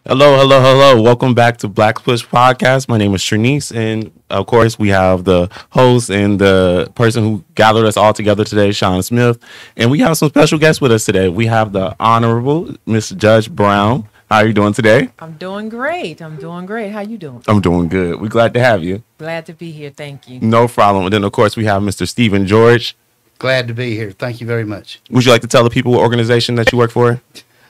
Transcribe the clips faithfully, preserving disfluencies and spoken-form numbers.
Hello, hello, hello. Welcome back to BlackPush Podcast. My name is Trinice, and of course, we have the host and the person who gathered us all together today, Sean Smith. And we have some special guests with us today. We have the Honorable Miss Judge Brown. How are you doing today? I'm doing great. I'm doing great. How you doing? I'm doing good. We're glad to have you. Glad to be here. Thank you. No problem. And then, of course, we have Mister Stephen George. Glad to be here. Thank you very much. Would you like to tell the people what organization that you work for?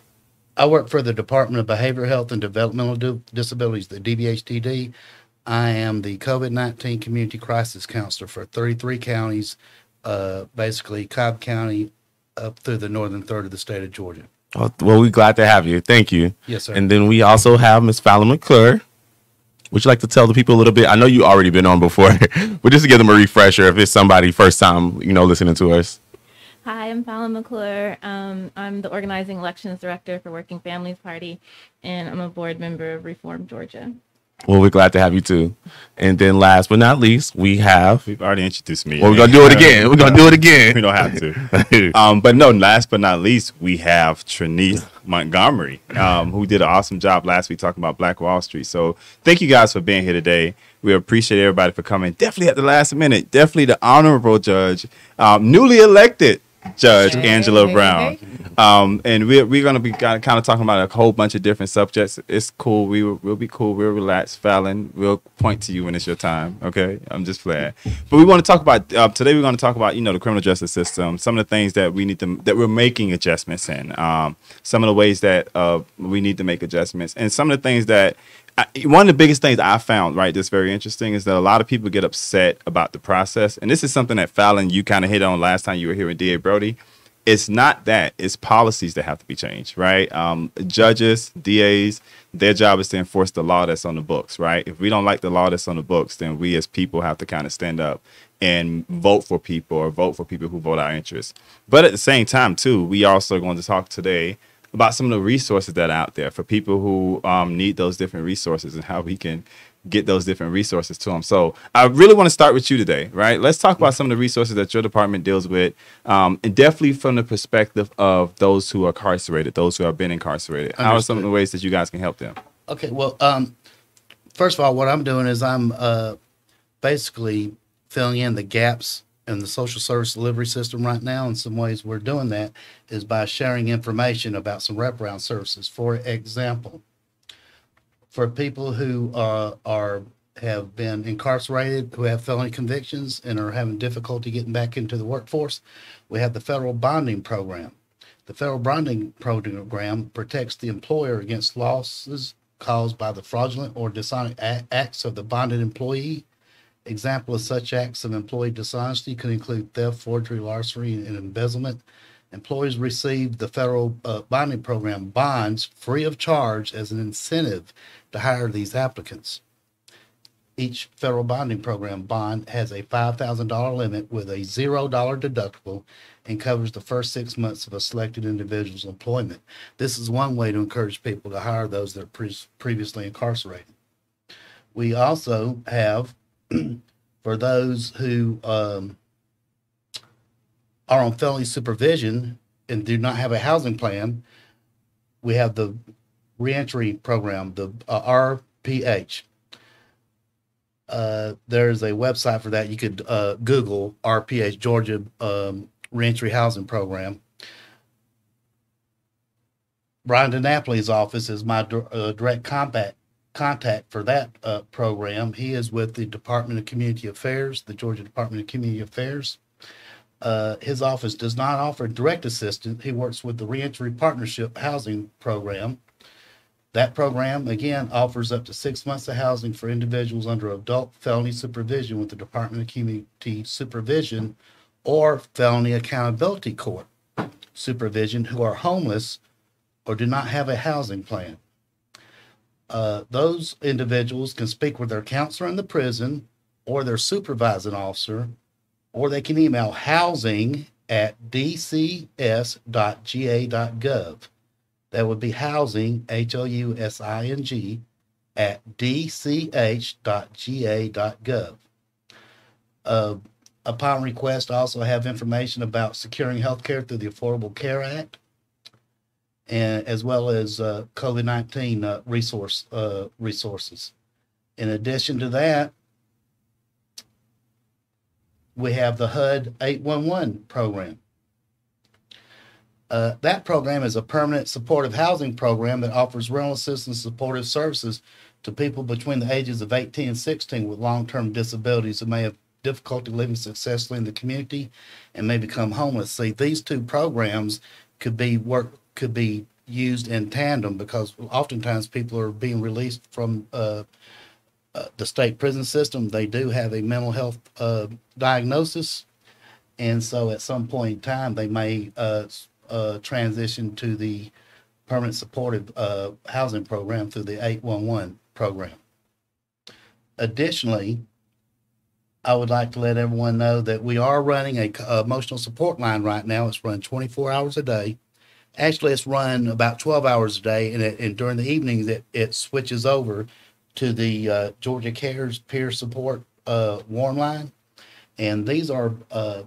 I work for the Department of Behavioral Health and Developmental Di- Disabilities, the D B H T D. I am the COVID nineteen Community Crisis Counselor for thirty-three counties, uh, basically Cobb County up through the northern third of the state of Georgia. Oh, well, we're glad to have you. Thank you. Yes, sir. And then we also have Miss Fallon McClure. Would you like to tell the people a little bit? I know you already been on before, but just to give them a refresher if it's somebody first time, you know, listening to us. Hi, I'm Fallon McClure. Um, I'm the Organizing Elections Director for Working Families Party, and I'm a board member of Reform Georgia. Well, we're glad to have you too. And then last but not least, we have... We've already introduced me. Well, we're going to do it again. We're going to do it again. We don't have to. um, but no, last but not least, we have Trinice Montgomery, um, who did an awesome job last week talking about Black Wall Street. So thank you guys for being here today. We appreciate everybody for coming. Definitely at the last minute. Definitely the honorable judge, um, newly elected Judge Hey, Angela hey, Brown. hey. Um, and we're, we're going to be kind of talking about a whole bunch of different subjects. It's cool. We will, we'll be cool. We'll relax. Fallon, we'll point to you when it's your time. Okay? I'm just playing. But we want to talk about, uh, today we're going to talk about, you know, the criminal justice system, some of the things that we need to, that we're making adjustments in, um, some of the ways that uh, we need to make adjustments, and some of the things that, I, one of the biggest things I found, right, that's very interesting is that a lot of people get upset about the process. And this is something that Fallon, you kind of hit on last time you were here with D A Brody. It's not that. It's policies that have to be changed, right? Um, judges, D As, their job is to enforce the law that's on the books, right? If we don't like the law that's on the books, then we as people have to kind of stand up and vote for people or vote for people who vote our interests. But at the same time, too, we also are going to talk today about some of the resources that are out there for people who um, need those different resources and how we can get those different resources to them. So I really want to start with you today, right? Let's talk about some of the resources that your department deals with, um, and definitely from the perspective of those who are incarcerated, those who have been incarcerated. How are some of the ways that you guys can help them? Okay, well, um, first of all, what I'm doing is I'm uh, basically filling in the gaps in the social service delivery system right now. In some ways we're doing that is by sharing information about some wraparound services. For example, for people who uh, are have been incarcerated, who have felony convictions and are having difficulty getting back into the workforce, we have the federal bonding program. The federal bonding program protects the employer against losses caused by the fraudulent or dishonest acts of the bonded employee. Example of such acts of employee dishonesty could include theft, forgery, larceny, and embezzlement. Employees receive the federal uh, bonding program bonds free of charge as an incentive to hire these applicants. Each federal bonding program bond has a five thousand dollars limit with a zero dollar deductible and covers the first six months of a selected individual's employment. This is one way to encourage people to hire those that are pre- previously incarcerated. We also have for those who um, are on felony supervision and do not have a housing plan, we have the reentry program, the uh, R P H. Uh, there's a website for that. You could uh, Google R P H, Georgia um, Reentry Housing Program. Brian DiNapoli's office is my uh, direct contact contact for that uh, program. He is with the Department of Community Affairs, the Georgia Department of Community Affairs. Uh, his office does not offer direct assistance. He works with the Reentry Partnership Housing Program. That program, again, offers up to six months of housing for individuals under adult felony supervision with the Department of Community Supervision or Felony Accountability Court supervision who are homeless or do not have a housing plan. Uh, those individuals can speak with their counselor in the prison or their supervising officer, or they can email housing at d c s dot g a dot gov. That would be housing, H O U S I N G, at d c h dot g a dot gov. Uh, upon request, I also have information about securing health care through the Affordable Care Act. and as well as uh, COVID nineteen uh, resource uh, resources. In addition to that, we have the H U D eight one one program. Uh, that program is a permanent supportive housing program that offers rental assistance supportive services to people between the ages of eighteen and sixteen with long-term disabilities who may have difficulty living successfully in the community and may become homeless. See, these two programs could be work could be used in tandem because oftentimes people are being released from uh, uh, the state prison system. They do have a mental health uh, diagnosis, and so at some point in time they may uh, uh, transition to the permanent supportive uh, housing program through the eight one one program. Additionally, I would like to let everyone know that we are running a, a emotional support line right now. It's run twenty-four hours a day. Actually, it's run about twelve hours a day, and, it, and during the evenings, it, it switches over to the uh, Georgia Cares Peer Support uh, Warm Line. And these are uh,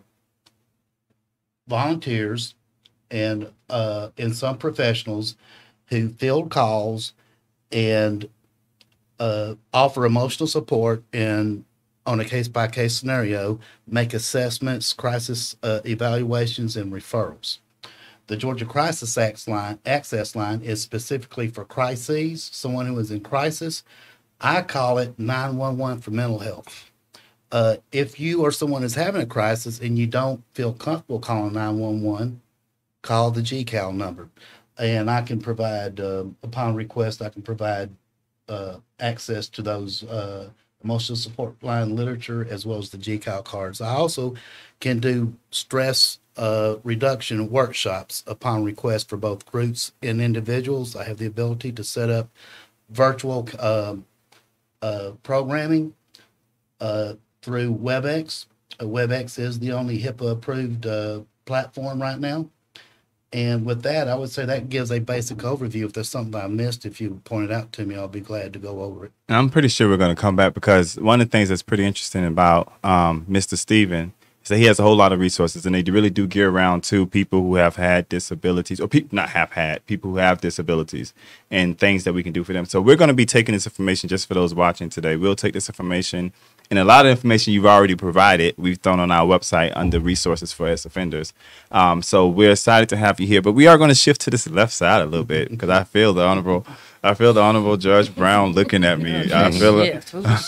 volunteers and, uh, and some professionals who field calls and uh, offer emotional support and on a case-by-case scenario, make assessments, crisis uh, evaluations, and referrals. The Georgia Crisis Access Line, Access Line is specifically for crises, someone who is in crisis. I call it nine one one for mental health. Uh, if you or someone is having a crisis and you don't feel comfortable calling nine one one, call the G C A L number. And I can provide, uh, upon request, I can provide uh, access to those uh, emotional support line literature as well as the G C A L cards. I also can do stress uh, reduction workshops upon request for both groups and individuals. I have the ability to set up virtual uh, uh, programming uh, through WebEx. Uh, WebEx is the only HIPAA approved uh, platform right now. And with that, I would say that gives a basic overview. If there's something I missed, if you point it out to me, I'll be glad to go over it. And I'm pretty sure we're going to come back because one of the things that's pretty interesting about um, Mister Steven is that he has a whole lot of resources, and they really do gear around to people who have had disabilities, or people not have had, people who have disabilities and things that we can do for them. So we're going to be taking this information just for those watching today. We'll take this information, and a lot of information you've already provided, we've thrown on our website under resources for ex-offenders. Um, so we're excited to have you here, but we are going to shift to this left side a little bit because I feel the honorable, I feel the honorable Judge Brown looking at me. I feel it.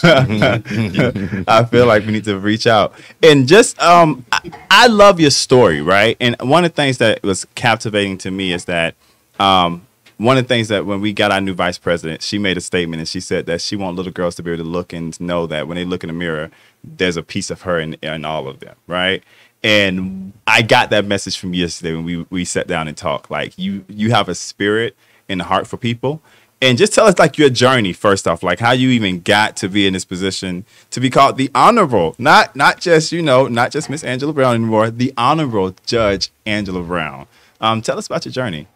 I feel like we need to reach out and just, um, I, I love your story, right? And one of the things that was captivating to me is that, um, one of the things that when we got our new vice president, she made a statement and she said that she wants little girls to be able to look and know that when they look in the mirror, there's a piece of her in, in all of them, right? And I got that message from yesterday when we, we sat down and talked. Like, you you have a spirit and a heart for people. And just tell us, like, your journey, first off, like how you even got to be in this position to be called the Honorable, not not just, you know, not just Miss Angela Brown anymore, the Honorable Judge Angela Brown. Um, tell us about your journey.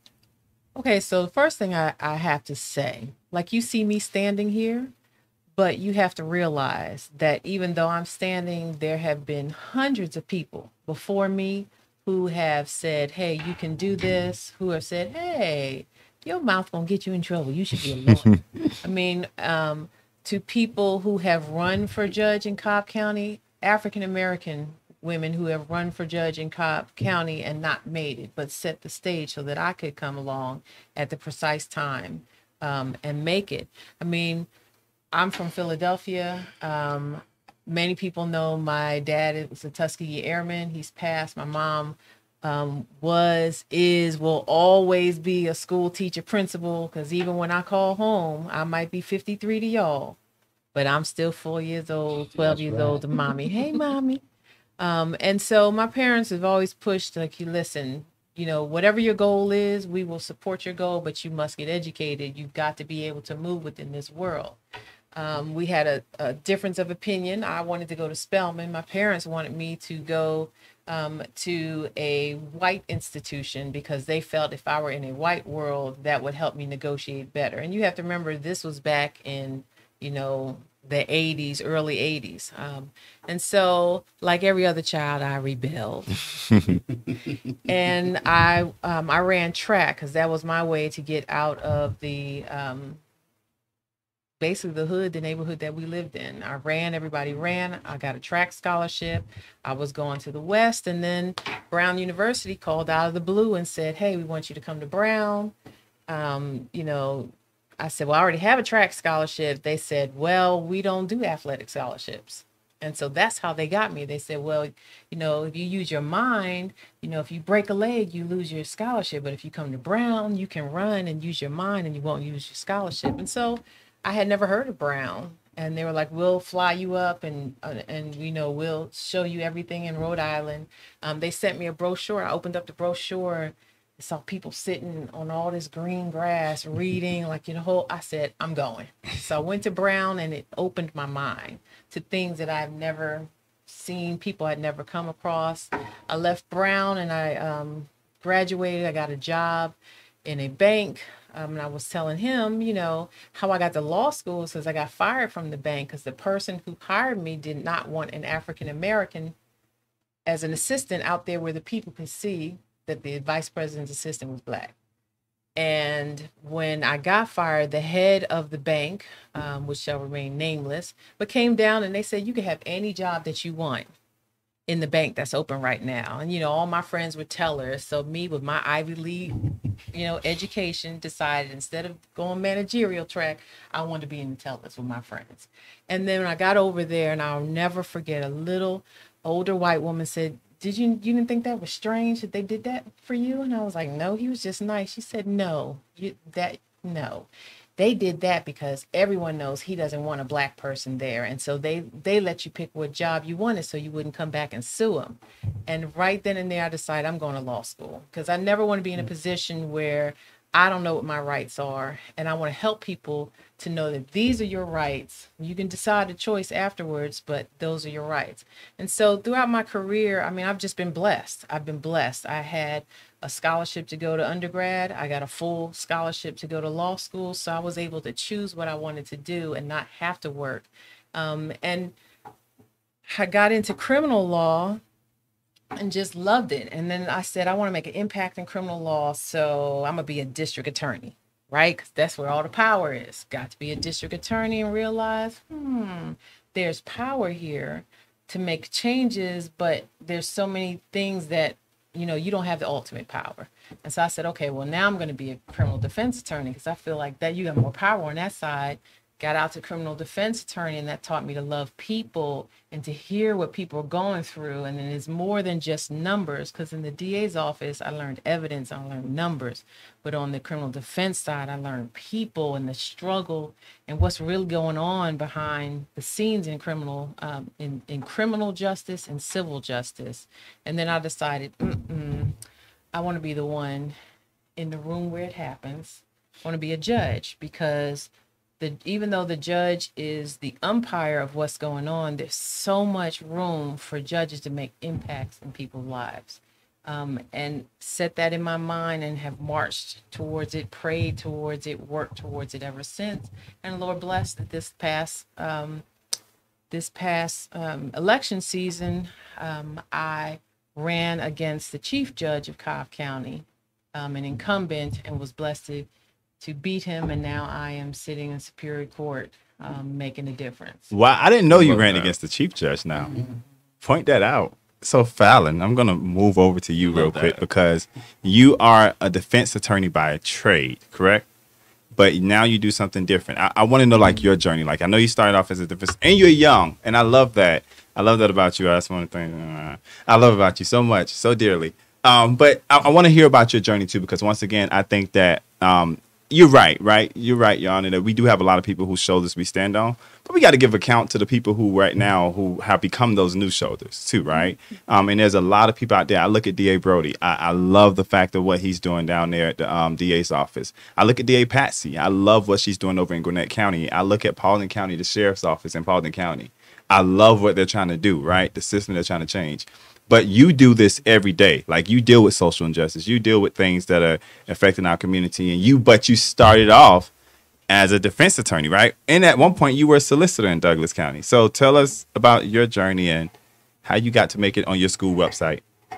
Okay, so the first thing I, I have to say, like, you see me standing here, but you have to realize that even though I'm standing, there have been hundreds of people before me who have said, hey, you can do this, who have said, hey, your mouth gonna get you in trouble. You should be a lawyer. I mean, um, to people who have run for judge in Cobb County, African-American women who have run for judge in Cobb County and not made it, but set the stage so that I could come along at the precise time um, and make it. I mean, I'm from Philadelphia. Um, many people know my dad was a Tuskegee Airman. He's passed. My mom um, was, is, will always be a school teacher principal, because even when I call home, I might be fifty-three to y'all, but I'm still four years old, twelve That's years right. old to mommy. Hey, mommy. Um, and so my parents have always pushed, like, you listen, you know, whatever your goal is, we will support your goal, but you must get educated. You've got to be able to move within this world. Um, we had a, a difference of opinion. I wanted to go to Spelman. My parents wanted me to go um, to a white institution because they felt if I were in a white world, that would help me negotiate better. And you have to remember, this was back in, you know, the eighties, early eighties. Um, and so, like every other child, I rebelled. And I um, I ran track because that was my way to get out of the um, basically the hood, the neighborhood that we lived in. I ran, everybody ran. I got a track scholarship. I was going to the West, and then Brown University called out of the blue and said, "Hey, we want you to come to Brown." Um, you know, I said, "Well, I already have a track scholarship." They said, "Well, we don't do athletic scholarships." And so that's how they got me. They said, "Well, you know, if you use your mind, you know, if you break a leg, you lose your scholarship. But if you come to Brown, you can run and use your mind and you won't use your scholarship." And so I had never heard of Brown. And they were like, "We'll fly you up and, uh, and you know, we'll show you everything in Rhode Island." Um, they sent me a brochure. I opened up the brochure. I saw people sitting on all this green grass reading, like, you know, whole, I said, "I'm going." So I went to Brown, and it opened my mind to things that I've never seen, people I'd never come across. I left Brown, and I um, graduated. I got a job in a bank. Um, and I was telling him, you know, how I got to law school because I got fired from the bank because the person who hired me did not want an African American as an assistant out there where the people could see that the vice president's assistant was Black. And when I got fired, the head of the bank, um, which shall remain nameless, but came down and they said, "You can have any job that you want in the bank that's open right now." And, you know, all my friends were tellers. So me with my Ivy League, you know, education, decided instead of going managerial track, I wanted to be in the tellers with my friends. And then when I got over there, and I'll never forget, a little older white woman said, "Did you, you didn't think that was strange that they did that for you?" And I was like, "No, he was just nice." She said, "No, you, that, no. They did that because everyone knows he doesn't want a Black person there. And so they, they let you pick what job you wanted so you wouldn't come back and sue him." And right then and there, I decided I'm going to law school because I never want to be in a position where I don't know what my rights are. And I want to help people to know that these are your rights. You can decide a choice afterwards, but those are your rights. And so throughout my career, I mean, I've just been blessed. I've been blessed. I had a scholarship to go to undergrad. I got a full scholarship to go to law school. So I was able to choose what I wanted to do and not have to work. Um, and I got into criminal law and just loved it. And then I said, I want to make an impact in criminal law. So I'm going to be a district attorney, right? Because that's where all the power is. Got to be a district attorney and realize, hmm, there's power here to make changes, but there's so many things that, you know, you don't have the ultimate power. And so I said, okay, well, now I'm going to be a criminal defense attorney because I feel like that you have more power on that side. Got out to criminal defense attorney, and that taught me to love people and to hear what people are going through. And then it's more than just numbers, because in the D A's office, I learned evidence, I learned numbers. But on the criminal defense side, I learned people and the struggle and what's really going on behind the scenes in criminal, um, in, in criminal justice and civil justice. And then I decided, mm-mm, I want to be the one in the room where it happens. I want to be a judge because The, even though the judge is the umpire of what's going on, there's so much room for judges to make impacts in people's lives. Um, and set that in my mind and have marched towards it, prayed towards it, worked towards it ever since. And Lord bless that this past um, this past um, election season, um, I ran against the chief judge of Cobb County, um, an incumbent, and was blessed to to beat him, and now I am sitting in Superior Court, um, making a difference. Wow, I didn't know you ran against the chief judge now. Mm-hmm. Point that out. So Fallon, I'm going to move over to you real quick because you are a defense attorney by trade, correct? But now you do something different. I, I want to know, like, your journey. Like, I know you started off as a defense, and you're young, and I love that. I love that about you. That's one thing uh, I love about you so much, so dearly. Um, but I, I want to hear about your journey, too, because once again, I think that um, – You're right, right? You're right, Your Honor, that we do have a lot of people whose shoulders we stand on, but we got to give account to the people who right now who have become those new shoulders too, right? Um, and there's a lot of people out there. I look at D A Brody. I, I love the fact of what he's doing down there at the um, D A's office. I look at D A Patsy. I love what she's doing over in Gwinnett County. I look at Paulding County, the sheriff's office in Paulding County. I love what they're trying to do, right? The system they're trying to change. But you do this every day. Like, you deal with social injustice. You deal with things that are affecting our community. And you, but you started off as a defense attorney, right? And at one point, you were a solicitor in Douglas County. So tell us about your journey and how you got to make it on your school website.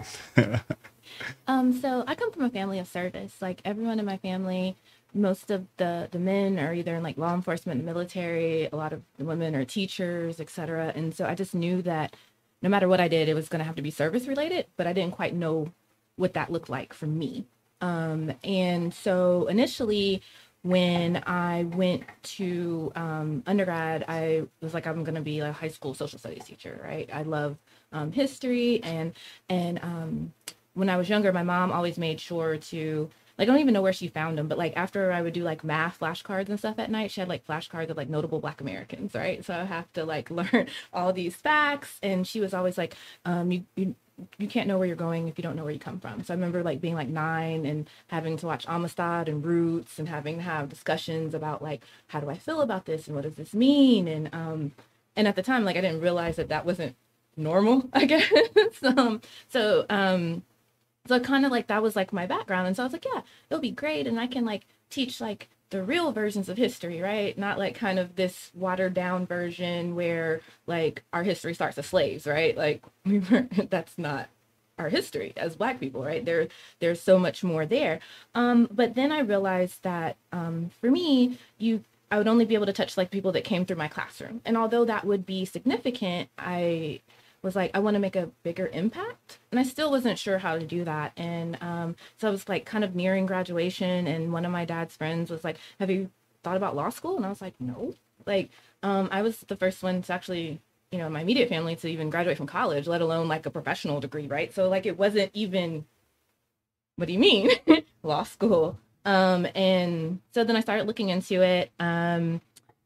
Um, so I come from a family of service. Like everyone in my family, most of the the men are either in like law enforcement, military. A lot of the women are teachers, et cetera. And so I just knew that no matter what I did, it was going to have to be service related. But I didn't quite know what that looked like for me. Um, and so initially, when I went to um, undergrad, I was like, I'm going to be a high school social studies teacher, right? I love um, history and and um, when I was younger, my mom always made sure to, like, I don't even know where she found them, but like after I would do like math flashcards and stuff at night, she had like flashcards of like notable Black Americans, right? So I have to like learn all these facts. And she was always like, um, you, you, you can't know where you're going if you don't know where you come from. So I remember like being like nine and having to watch Amistad and Roots and having to have discussions about like, how do I feel about this and what does this mean? And, um, and at the time, like I didn't realize that that wasn't normal, I guess. um, so, um, So kind of like that was like my background. And so I was like, yeah, it'll be great. And I can like teach like the real versions of history, right? Not like kind of this watered down version where like our history starts as slaves, right? Like we were, that's not our history as Black people, right? There, there's so much more there. Um, but then I realized that um, for me, you, I would only be able to touch like people that came through my classroom. And although that would be significant, I was like, I want to make a bigger impact. And I still wasn't sure how to do that. And um, so I was like kind of nearing graduation. And one of my dad's friends was like, have you thought about law school? And I was like, no. Like, um, I was the first one to actually, you know, in my immediate family to even graduate from college, let alone like a professional degree, right? So like, it wasn't even, what do you mean? Law school. Um, and so then I started looking into it. Um,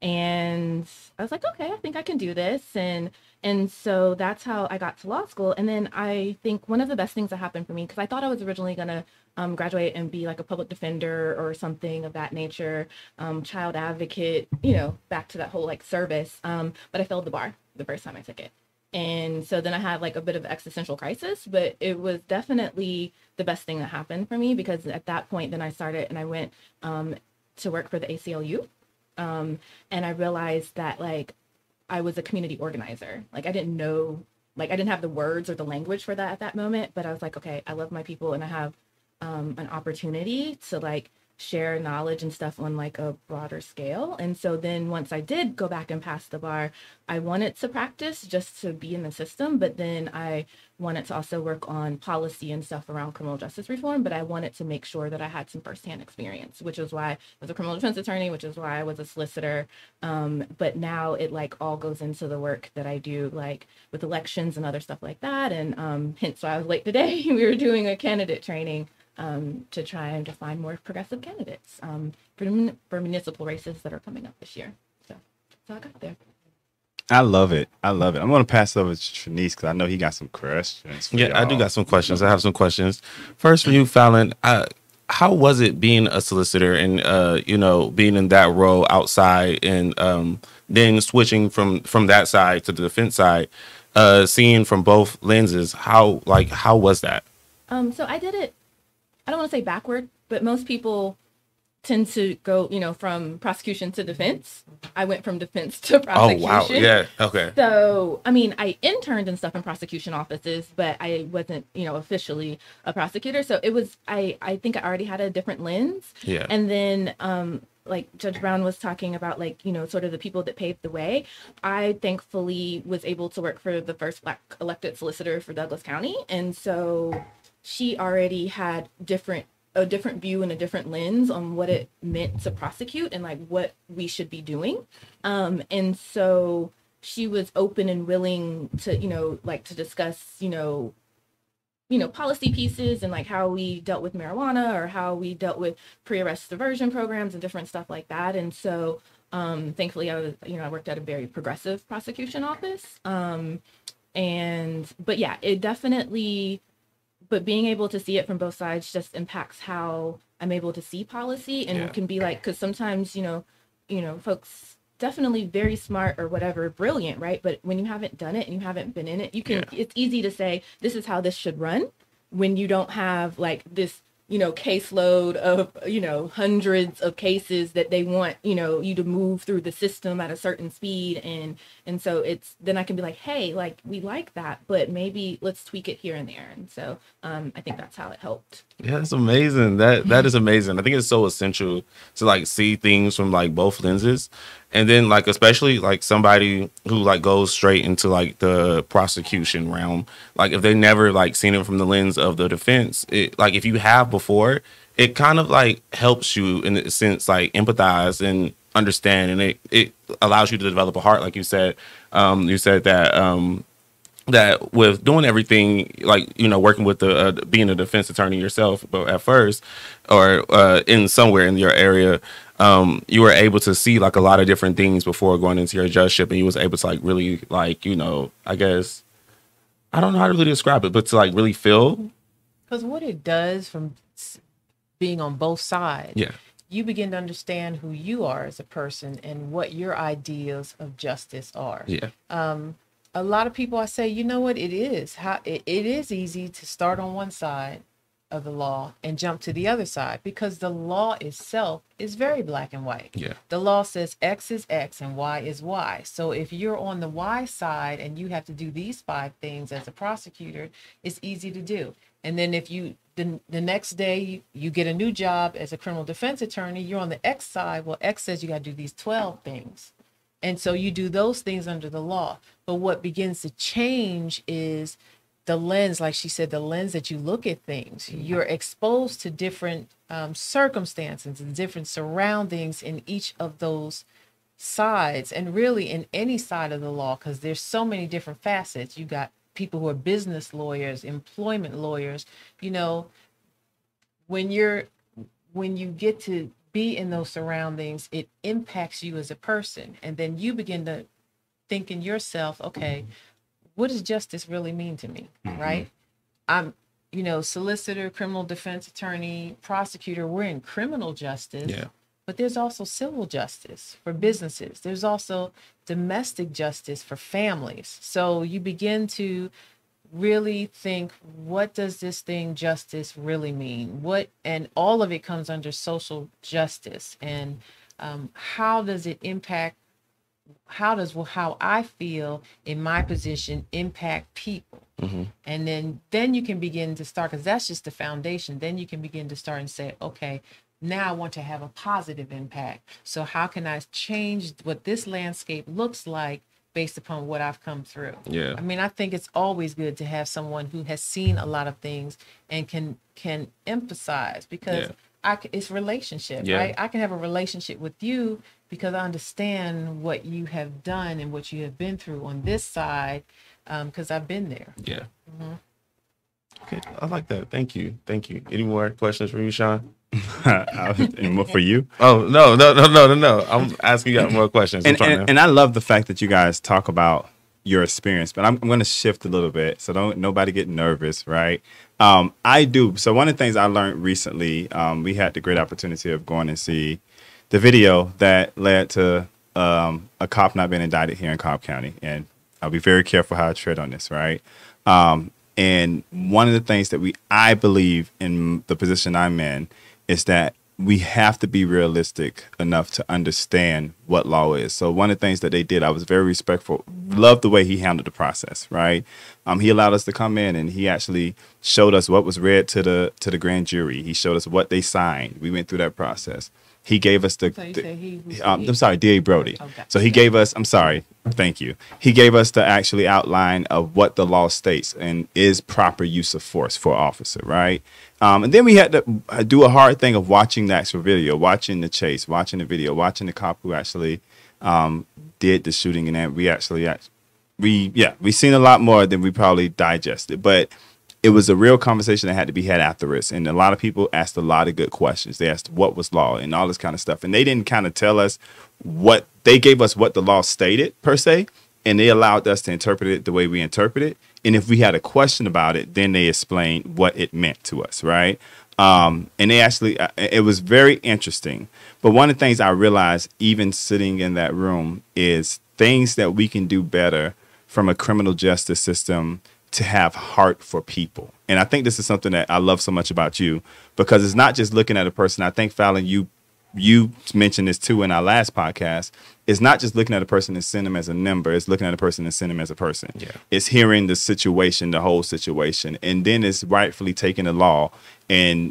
and I was like, okay, I think I can do this. And And so that's how I got to law school. And then I think one of the best things that happened for me, because I thought I was originally going to um, graduate and be like a public defender or something of that nature, um, child advocate, you know, back to that whole like service. Um, but I failed the bar the first time I took it. And so then I had like a bit of existential crisis, but it was definitely the best thing that happened for me, because at that point, then I started and I went um, to work for the A C L U. Um, and I realized that like, I was a community organizer. Like I didn't know, like I didn't have the words or the language for that at that moment, but I was like, okay, I love my people and I have um, an opportunity to like share knowledge and stuff on like a broader scale. And so then once I did go back and pass the bar, I wanted to practice just to be in the system, but then I wanted to also work on policy and stuff around criminal justice reform, but I wanted to make sure that I had some firsthand experience, which is why I was a criminal defense attorney, which is why I was a solicitor. Um, but now it like all goes into the work that I do, like with elections and other stuff like that. And um, hence why I was late today. We were doing a candidate training um, to try and to find more progressive candidates um, for, for municipal races that are coming up this year. So, so I got there. I love it. I love it. I'm going to pass it over to Trinice because I know he got some questions. Yeah, y'all. I do got some questions. I have some questions. First for you, Fallon, uh, how was it being a solicitor and, uh, you know, being in that role outside and um, then switching from, from that side to the defense side, uh, seeing from both lenses? How, like, how was that? Um, so I did it, I don't want to say backward, but most people tend to go, you know, from prosecution to defense. I went from defense to prosecution. Oh, wow. Yeah. Okay. So, I mean, I interned and stuff in prosecution offices, but I wasn't, you know, officially a prosecutor. So it was, I, I think I already had a different lens. Yeah. And then, um, like Judge Brown was talking about, like, you know, sort of the people that paved the way. I thankfully was able to work for the first Black elected solicitor for Douglas County. And so she already had different a different view and a different lens on what it meant to prosecute and like what we should be doing. Um, and so she was open and willing to, you know, like to discuss, you know, you know, policy pieces and like how we dealt with marijuana or how we dealt with pre-arrest diversion programs and different stuff like that. And so um, thankfully I was, you know, I worked at a very progressive prosecution office. Um, and, but yeah, it definitely, but being able to see it from both sides just impacts how I'm able to see policy and Yeah. can be like, because sometimes, you know, you know, folks definitely very smart or whatever, brilliant, right? But when you haven't done it and you haven't been in it, you can, Yeah. it's easy to say, this is how this should run when you don't have like this you know, caseload of, you know, hundreds of cases that they want, you know, you to move through the system at a certain speed. And, and so it's, then I can be like, hey, like, we like that, but maybe let's tweak it here and there. And so um, I think that's how it helped. Yeah, that's amazing. That that is amazing. I think it's so essential to like see things from like both lenses. And then like especially like somebody who like goes straight into like the prosecution realm. Like if they never like seen it from the lens of the defense, it like if you have before, it kind of like helps you in a sense like empathize and understand, and it it allows you to develop a heart, like you said. Um you said that um that with doing everything, like, you know, working with the uh, being a defense attorney yourself, but at first, or uh, in somewhere in your area, um, you were able to see like a lot of different things before going into your judgeship, and you was able to like really like, you know, I guess I don't know how to really describe it, but to like really feel. Because what it does from s- being on both sides, Yeah. you begin to understand who you are as a person and what your ideals of justice are. Yeah. A lot of people, I say, you know what, it is how it, it is easy to start on one side of the law and jump to the other side, because the law itself is very black and white. Yeah. The law says X is X and Y is Y. So if you're on the Y side and you have to do these five things as a prosecutor, it's easy to do. And then if you the, the next day you, you get a new job as a criminal defense attorney, you're on the X side. Well, X says you got to do these twelve things. And so you do those things under the law. But what begins to change is the lens, like she said, the lens that you look at things. You're exposed to different um, circumstances and different surroundings in each of those sides, and really in any side of the law, because there's so many different facets. You got people who are business lawyers, employment lawyers. You know, when you're when you get to be in those surroundings, it impacts you as a person. And then you begin to think in yourself, okay, what does justice really mean to me? Mm-hmm. Right? I'm, you know, solicitor, criminal defense attorney, prosecutor, we're in criminal justice. Yeah. But there's also civil justice for businesses. There's also domestic justice for families. So you begin to really think, what does this thing justice really mean? What, and all of it comes under social justice. And um, how does it impact, how does well, how I feel in my position impact people? Mm-hmm. And then, then you can begin to start, because that's just the foundation. Then you can begin to start and say, okay, now I want to have a positive impact. So how can I change what this landscape looks like based upon what I've come through? Yeah. I mean, I think it's always good to have someone who has seen a lot of things and can can emphasize, because Yeah. I c- it's relationship, Yeah. right? I can have a relationship with you because I understand what you have done and what you have been through on this side, because I've been there. Yeah. Mm-hmm. Okay, I like that. Thank you. Thank you. Any more questions for you, Sean? And more for you. Oh, no, no, no, no, no, no. I'm asking you more questions. I'm And, trying and, to- and I love the fact that you guys talk about your experience, but I'm, I'm going to shift a little bit, so don't nobody get nervous, right? Um, I do. So one of the things I learned recently, um, we had the great opportunity of going and see the video that led to um, a cop not being indicted here in Cobb County, and I'll be very careful how I tread on this, right? Um, and one of the things that we, I believe in the position I'm in, is that we have to be realistic enough to understand what law is. So one of the things that they did, I was very respectful, loved the way he handled the process, right? Um, he allowed us to come in and he actually showed us what was read to the to the grand jury. He showed us what they signed. We went through that process. He gave us the, So you the- say he who's um, he? I'm sorry, D A Brody. Okay. So he gave us, I'm sorry, thank you. He gave us the actually outline of what the law states and is proper use of force for an officer, right? Um, and then we had to do a hard thing of watching the actual video, watching the chase, watching the video, watching the cop who actually um, did the shooting. And then we actually, act- we, yeah, we seen a lot more than we probably digested. But it was a real conversation that had to be had afterwards. And a lot of people asked a lot of good questions. They asked what was law and all this kind of stuff. And they didn't kind of tell us what, they gave us what the law stated per se. And they allowed us to interpret it the way we interpret it. And if we had a question about it, then they explained what it meant to us, right? Um, and they actually, uh, it was very interesting. But one of the things I realized, even sitting in that room, is things that we can do better from a criminal justice system to have heart for people. And I think this is something that I love so much about you, because it's not just looking at a person. I think, Fallon, you you mentioned this too in our last podcast. It's not just looking at a person and seeing them as a number. It's looking at a person and seeing them as a person. Yeah. It's hearing the situation, the whole situation. And then it's rightfully taking the law and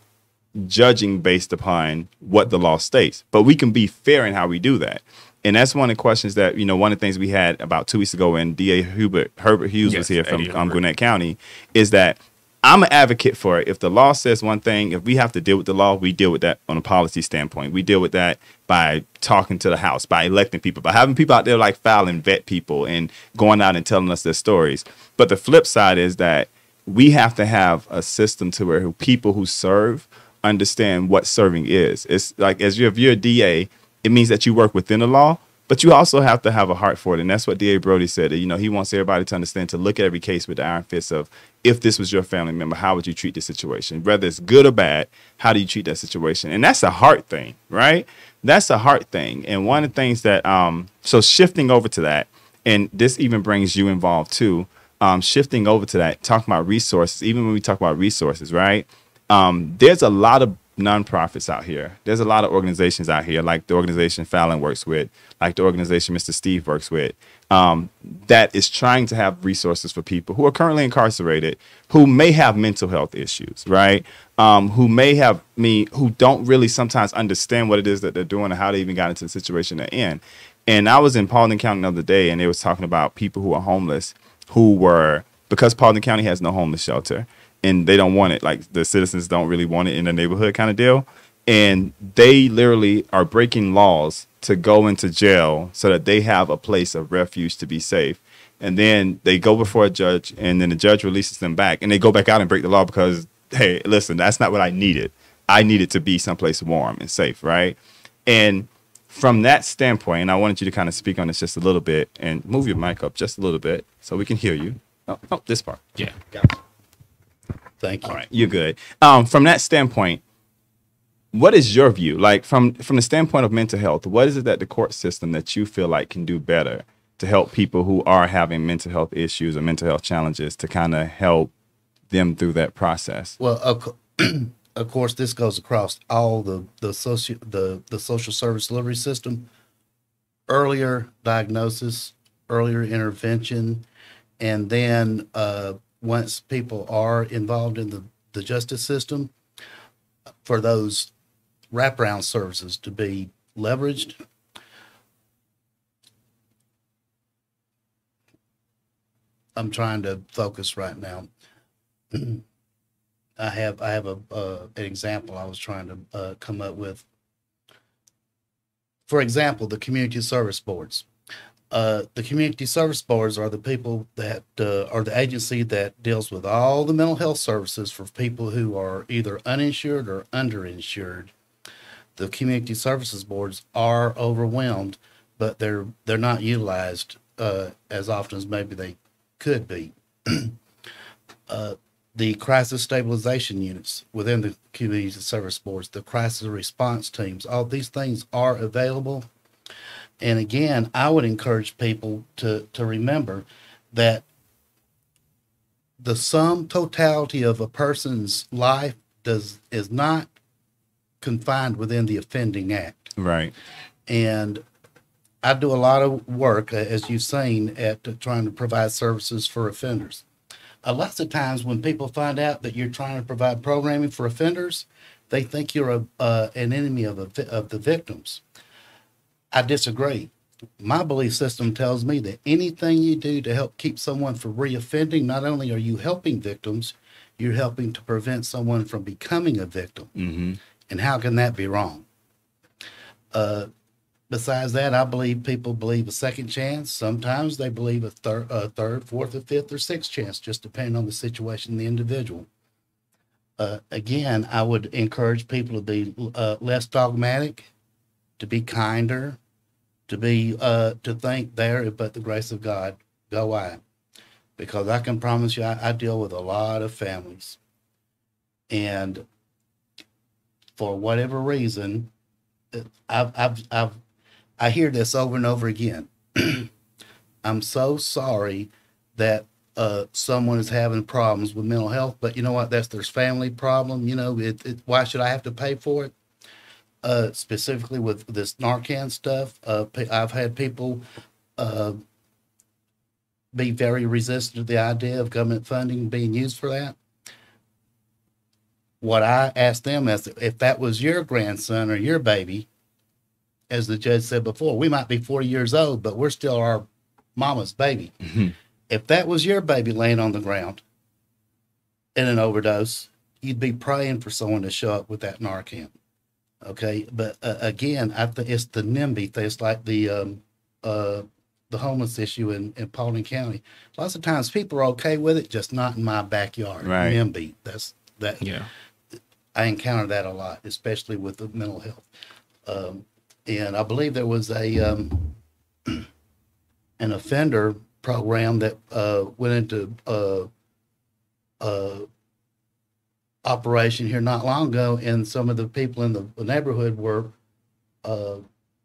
judging based upon what the law states. But we can be fair in how we do that. And that's one of the questions that, you know, one of the things we had about two weeks ago when D A Hubert, Herbert Hughes Yes, was here from Eddie um, Herbert. Gwinnett County, is that I'm an advocate for it. If the law says one thing, if we have to deal with the law, we deal with that on a policy standpoint. We deal with that by talking to the House, by electing people, by having people out there like Fallon vet people and going out and telling us their stories. But the flip side is that we have to have a system to where people who serve understand what serving is. It's like, as you, if you're a D A, it means that you work within the law, but you also have to have a heart for it. And that's what D A Brody said. That, you know, he wants everybody to understand, to look at every case with the iron fist of, if this was your family member, how would you treat the situation? Whether it's good or bad, how do you treat that situation? And that's a heart thing, right? That's a heart thing. And one of the things that, um, so shifting over to that, and this even brings you involved too, um, shifting over to that, talking about resources, even when we talk about resources, right? Um, there's a lot of nonprofits out here. There's a lot of organizations out here, like the organization Fallon works with, like the organization Mister Steve works with, um, that is trying to have resources for people who are currently incarcerated, who may have mental health issues, right? Um, who may have me, who don't really sometimes understand what it is that they're doing and how they even got into the situation they're in. And I was in Paulding County the other day, and they was talking about people who are homeless, who were, because Paulding County has no homeless shelter, and they don't want it. Like, the citizens don't really want it in the neighborhood kind of deal. And they literally are breaking laws to go into jail so that they have a place of refuge to be safe. And then they go before a judge, and then the judge releases them back, and they go back out and break the law because, hey, listen, that's not what I needed. I needed to be someplace warm and safe, right? And from that standpoint, and I wanted you to kind of speak on this just a little bit and move your mic up just a little bit so we can hear you. Oh, oh this part. Yeah. Got it. Thank you. All right, you're good. Um, from that standpoint, what is your view? Like, from from the standpoint of mental health, what is it that the court system that you feel like can do better to help people who are having mental health issues or mental health challenges, to kind of help them through that process? Well, of, co- of course, this goes across all the the socio the the social service delivery system. Earlier diagnosis, earlier intervention, and then uh, once people are involved in the, the justice system, for those wraparound services to be leveraged. I'm trying to focus right now. I have I have a uh, an example I was trying to uh, come up with. For example, the community service boards. Uh, the community service boards are the people that uh, are the agency that deals with all the mental health services for people who are either uninsured or underinsured. The community services boards are overwhelmed, but they're they're not utilized uh, as often as maybe they could be. uh, the crisis stabilization units within the community service boards, the crisis response teams, all these things are available. And again, I would encourage people to, to remember that the sum totality of a person's life does is not confined within the offending act. Right. And I do a lot of work, uh, as you've seen, at uh, trying to provide services for offenders. Uh, lots of times when people find out that you're trying to provide programming for offenders, they think you're a, uh, an enemy of, a, of the victims. I disagree. My belief system tells me that anything you do to help keep someone from reoffending, not only are you helping victims, you're helping to prevent someone from becoming a victim. Mm-hmm. And how can that be wrong? Uh, besides that, I believe people believe a second chance. Sometimes they believe a, thir- a third, fourth, or fifth, or sixth chance, just depending on the situation of the individual. Uh, again, I would encourage people to be uh, less dogmatic, to be kinder, to be uh, to think there, but the grace of God go I. Because I can promise you, I, I deal with a lot of families, and for whatever reason, I've, I've, I've, I hear this over and over again. I'm so sorry that uh, someone is having problems with mental health, but you know what? That's their family problem. You know, it, it, why should I have to pay for it? Uh, specifically with this Narcan stuff, uh, I've had people uh, be very resistant to the idea of government funding being used for that. What I asked them is, if that was your grandson or your baby, as the judge said before, we might be forty years old, but we're still our mama's baby. Mm-hmm. If that was your baby laying on the ground in an overdose, you'd be praying for someone to show up with that Narcan. Okay, but uh, again, I think it's the NIMBY thing. It's like the um, uh, the homeless issue in, in Paulding County. Lots of times people are okay with it, just not in my backyard. Right. NIMBY. That's that. Yeah. I encounter that a lot, especially with the mental health. Um, and I believe there was a um, an offender program that uh, went into uh, uh, operation here not long ago, and some of the people in the neighborhood were uh,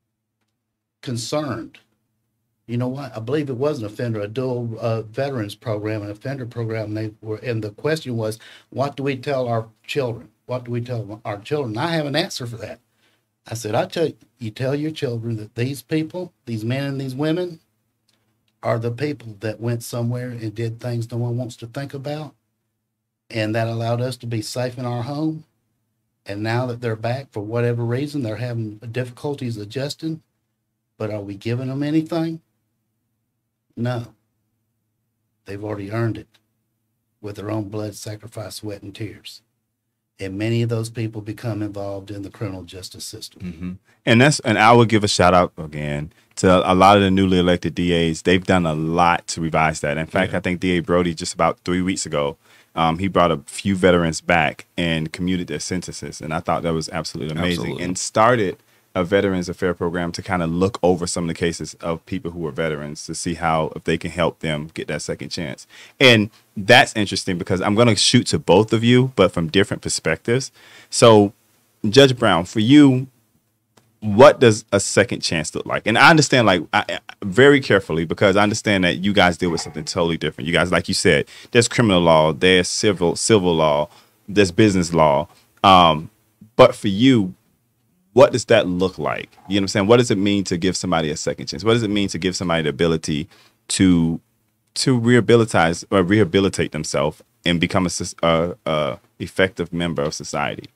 concerned. You know what? I believe it was an offender, a dual uh, veterans program, an offender program. They were, and the question was, what do we tell our children? What do we tell our children? I have an answer for that. I said, I tell you, you tell your children that these people, these men and these women, are the people that went somewhere and did things no one wants to think about, and that allowed us to be safe in our home. And now that they're back, for whatever reason, they're having difficulties adjusting. But are we giving them anything? No. They've already earned it with their own blood, sacrifice, sweat, and tears. And many of those people become involved in the criminal justice system. Mm-hmm. And that's, and I would give a shout out again to a lot of the newly elected D As. They've done a lot to revise that. In fact, yeah. I think D A Brody just about three weeks ago, um, he brought a few veterans back and commuted their sentences. And I thought that was absolutely amazing. Absolutely. And started a Veterans Affair program to kind of look over some of the cases of people who were veterans to see how, if they can help them get that second chance. And that's interesting because I'm going to shoot to both of you, but from different perspectives. So Judge Brown, for you, what does a second chance look like? And I understand, like, I, very carefully, because I understand that you guys deal with something totally different. You guys, like you said, there's criminal law, there's civil, civil law, there's business law. Um, but for you, what does that look like? You know what I'm saying? What does it mean to give somebody a second chance? What does it mean to give somebody the ability to to rehabilitate or rehabilitate themselves and become a, a, a effective member of society?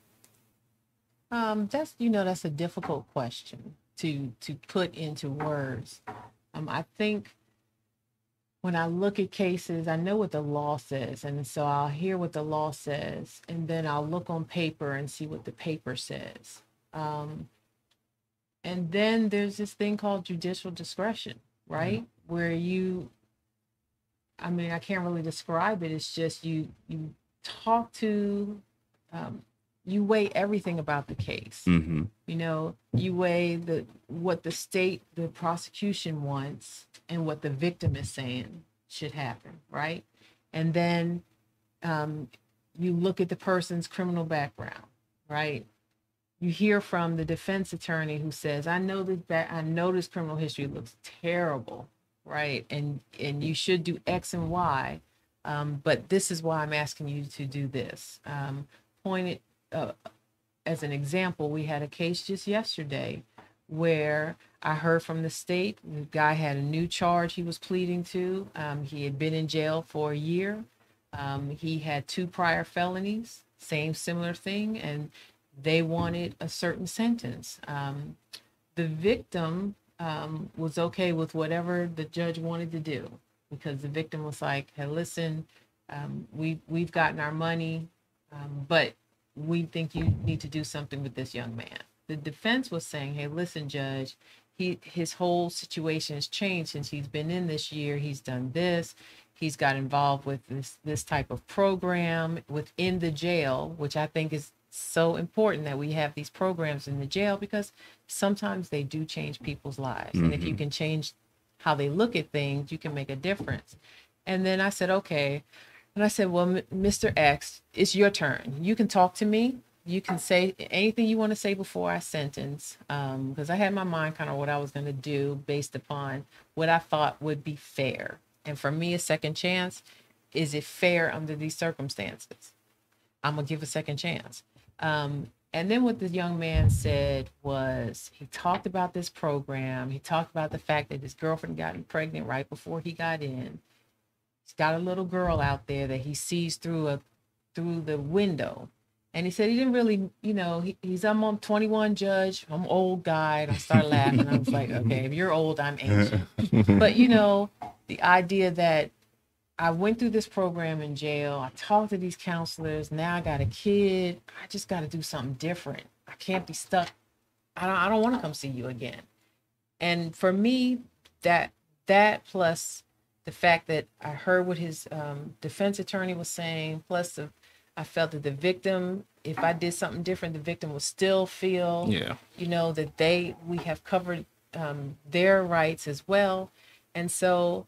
Um, that's you know that's a difficult question to to put into words. Um, I think when I look at cases, I know what the law says, and so I'll hear what the law says, and then I'll look on paper and see what the paper says. Um, and then there's this thing called judicial discretion, right? Mm-hmm. Where you, I mean, I can't really describe it. It's just you, you talk to, um, you weigh everything about the case. Mm-hmm. You know, you weigh the, what the state, the prosecution wants and what the victim is saying should happen. Right. And then, um, you look at the person's criminal background, right? You hear from the defense attorney who says, I know that, that I know this criminal history looks terrible, right? And and you should do X and Y, um, but this is why I'm asking you to do this. Um, pointed uh, as an example, we had a case just yesterday where I heard from the state, the guy had a new charge he was pleading to. Um, he had been in jail for a year. Um, he had two prior felonies, same similar thing, and they wanted a certain sentence. Um, the victim um, was okay with whatever the judge wanted to do because the victim was like, hey, listen, um, we, we've gotten our money, um, but we think you need to do something with this young man. The defense was saying, hey, listen, judge, he his whole situation has changed since he's been in this year. He's done this. He's got involved with this, this type of program within the jail, which I think is so important that we have these programs in the jail because sometimes they do change people's lives. Mm-hmm. And if you can change how they look at things, you can make a difference. And then I said, okay. And I said, well, M- Mister X, it's your turn. You can talk to me. You can say anything you want to say before I sentence. Um, because I had in my mind kind of what I was going to do based upon what I thought would be fair. And for me, a second chance is it fair under these circumstances? I'm gonna give a second chance. Um, and then what the young man said was he talked about this program. He talked about the fact that his girlfriend got him pregnant right before he got in. He's got a little girl out there that he sees through a through the window. And he said he didn't really, you know, he, he's I'm on twenty-one judge. I'm old guy. And I started laughing. I was like, okay, if you're old, I'm ancient. But you know, the idea that I went through this program in jail. I talked to these counselors. Now I got a kid. I just got to do something different. I can't be stuck. I don't. I don't want to come see you again. And for me, that that plus the fact that I heard what his um, defense attorney was saying, plus the, I felt that the victim, if I did something different, the victim would still feel, Yeah. you know, that they we have covered um, their rights as well, and so.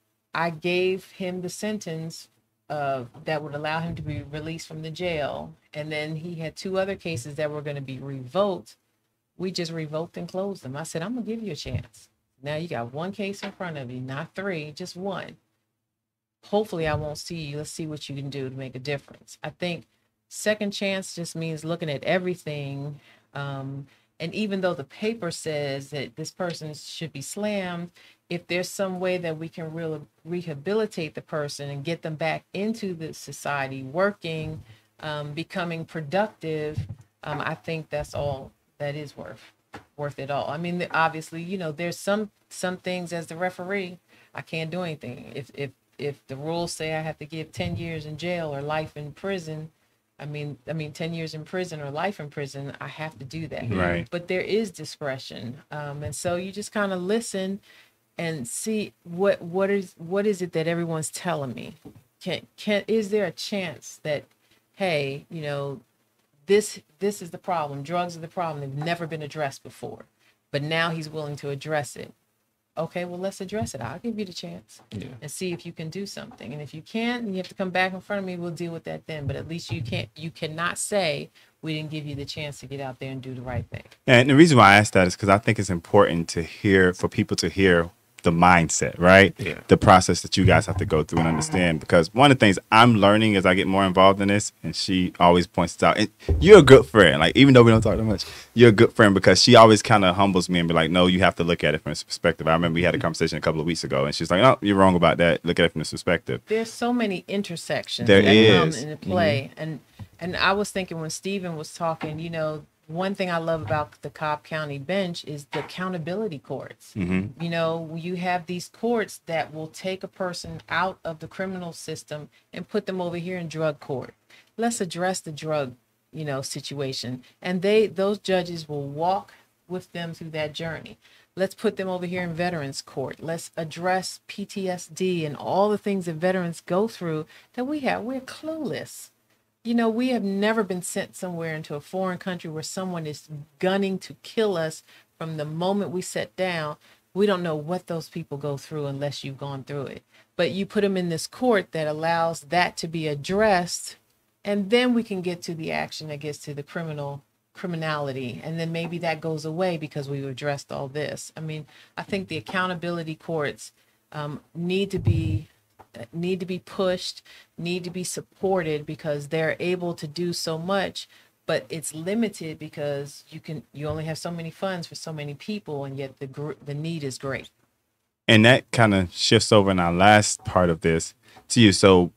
I gave him the sentence uh, that would allow him to be released from the jail. And then he had two other cases that were going to be revoked. We just revoked and closed them. I said, I'm going to give you a chance. Now you got one case in front of you, not three, just one. Hopefully I won't see you. Let's see what you can do to make a difference. I think second chance just means looking at everything. Um, and even though the paper says that this person should be slammed, if there's some way that we can really rehabilitate the person and get them back into the society, working, um, becoming productive, um, I think that's all that is worth worth it all. I mean, obviously, you know, there's some some things as the referee, I can't do anything. If if if the rules say I have to give ten years in jail or life in prison, I mean, I mean, ten years in prison or life in prison, I have to do that. Right. But there is discretion, um, and so you just kind of listen and see what what is what is it that everyone's telling me. Can can is there a chance that, hey, you know, this this is the problem. Drugs are the problem. They've never been addressed before, but now he's willing to address it. Okay, well, let's address it. I'll give you the chance Yeah. and see if you can do something. And if you can't, and you have to come back in front of me, we'll deal with that then. But at least you can't. You cannot say we didn't give you the chance to get out there and do the right thing. And the reason why I asked that is because I think it's important to hear, for people to hear the mindset, right? Yeah. The process that you guys have to go through and understand. Because one of the things I'm learning as I get more involved in this, and she always points it out, and you're a good friend. Like, even though we don't talk that much, you're a good friend because she always kind of humbles me and be like, no, you have to look at it from this perspective. I remember we had a conversation a couple of weeks ago, and she's like, no, you're wrong about that. Look at it from this perspective. There's so many intersections There that is. come into play. Mm-hmm. And and I was thinking when Stephen was talking, you know, one thing I love about the Cobb County bench is the accountability courts. Mm-hmm. You know, you have these courts that will take a person out of the criminal system and put them over here in drug court. Let's address the drug, you know, situation. And they those judges will walk with them through that journey. Let's put them over here in veterans court. Let's address P T S D and all the things that veterans go through that we have. We're clueless. You know, we have never been sent somewhere into a foreign country where someone is gunning to kill us from the moment we sit down. We don't know what those people go through unless you've gone through it. But you put them in this court that allows that to be addressed, and then we can get to the action that gets to the criminal criminality. And then maybe that goes away because we've addressed all this. I mean, I think the accountability courts um, need to be need to be pushed, need to be supported because they're able to do so much, but it's limited because you can you only have so many funds for so many people, and yet the gr- the need is great. And that kind of shifts over in our last part of this to you. So